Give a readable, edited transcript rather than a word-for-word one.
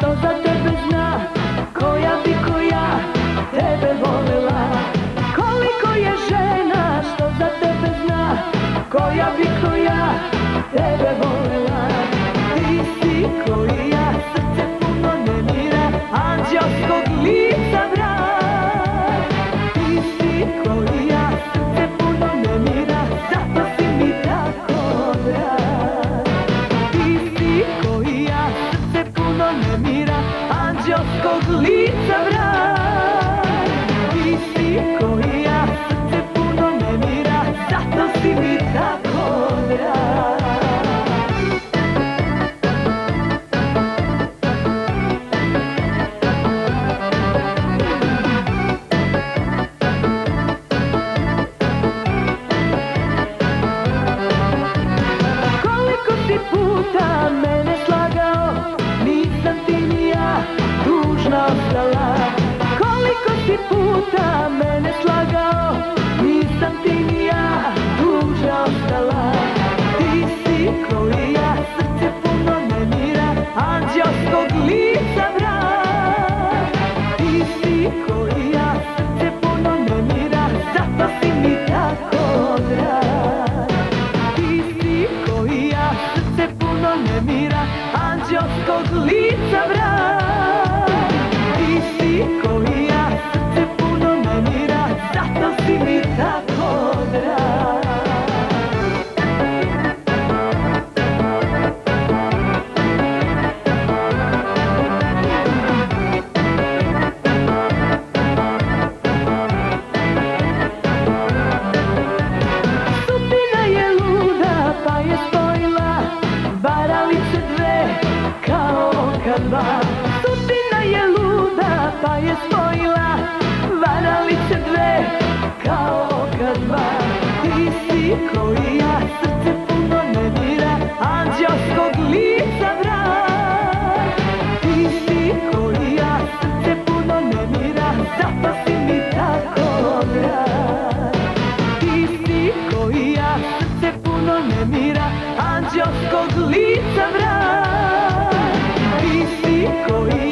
što za tebe zna, koja bi ko ja tebe volela. Koliko je žena što za tebe zna, koja bi ko ja tebe volela. Ti si koji ja, srce puno nemira, anđelskog lica vrat. Ti si koji ja, srce puno nemira, zato si mi tako drag. Ti si koji ja, srce puno nemira, anđelskog lica vrat. Ti si koji ja, srce puno nemira, zato si mi tako drag. Puta mene slagao, nisam ti ni ja dužna ostala. Koliko si puta mene slagao, nisam ti ni ja dužna ostala. Ti si koji ja, srce puno nemira, anđelskog lica vrat. Ti si koji ja, srce puno nemira, zato si mi tako drag. Ti si koji ja, srce puno nemira, anđelskog lica vrat. Ti si koji ja, srce puno nemira, zato si mi tako drag. Sudbina je luda pa je spojila varalice dve kao oka dva. Sudbina je luda pa je spojila varalice dve kao oka dva. Ti si koji ja, srce puno nemira, anđelskog lica vrat. Ti si koji ja, srce puno nemira, zato si mi tako drag. Ti si koji ja, srce puno nemira, anđelskog lica vrat. Ti si koji